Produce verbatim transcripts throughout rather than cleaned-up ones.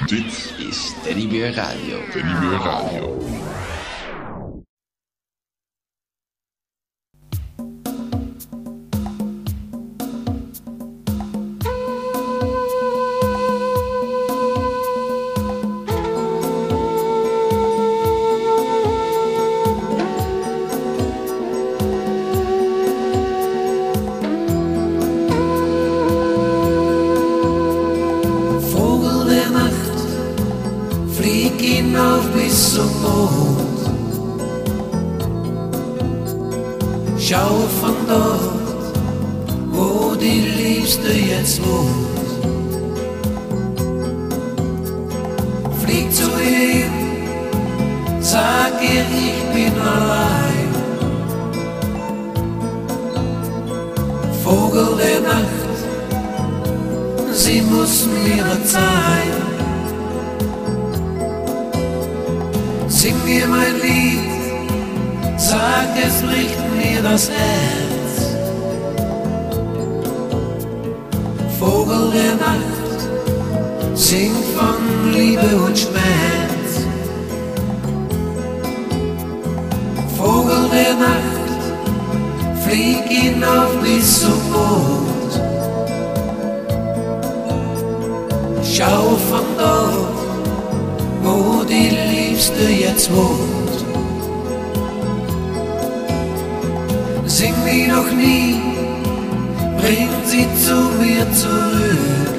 Dit is Teddybeer Radio. Teddybeer Radio. Vogel der Nacht, flieg hinauf bis zum Mond. Schau von dort, wo die Liebste jetzt wohnt. Flieg zu ihm, sag ihr, ich bin allein. Vogel der Nacht, sie muss mir verzeihen. Sing mir mein Lied, sag, es bricht mir das Herz. Vogel der Nacht, sing von Liebe und Schmerz. Vogel der Nacht, flieg hinauf bis zum Mond. Schau von dort, wo die Liebste jetzt wohnt. Sing wie noch nie, bring sie zu mir zurück.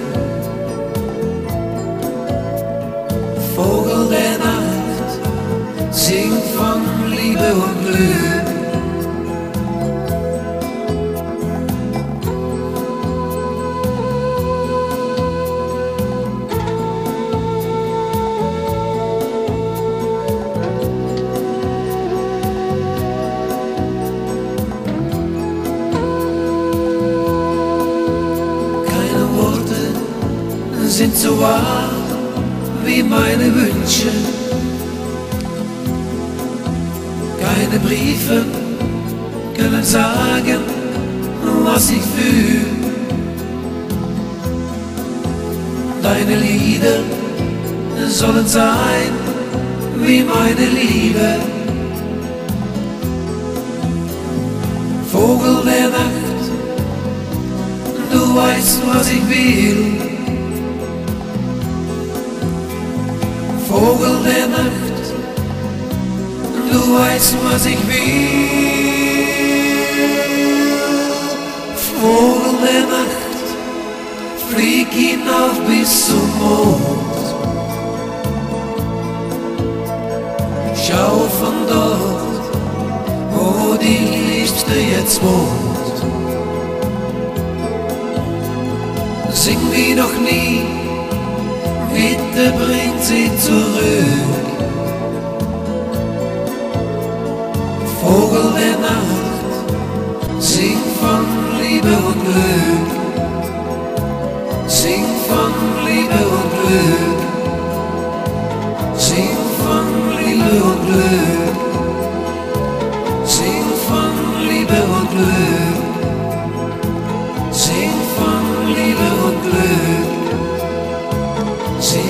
Vogel der Nacht, sing von Liebe und Glück. Sind so wahr wie meine Wünsche. Keine Briefe können sagen, was ich fühl. Deine Lieder sollen sein wie meine Liebe. Vogel der Nacht, du weißt, was ich will. Vogel der Nacht, du weißt, was ich will. Vogel der Nacht, flieg hinauf bis zum Mond. Schau von dort, wo die Liebste jetzt wohnt. Sing wie noch nie, bitte bring sie zurück. Vogel der Nacht, sing von Liebe und Glück. Sing von Liebe und Glück. Sing von Liebe und Glück. Sing von Liebe und Glück. Sing von Liebe und Glück. Sing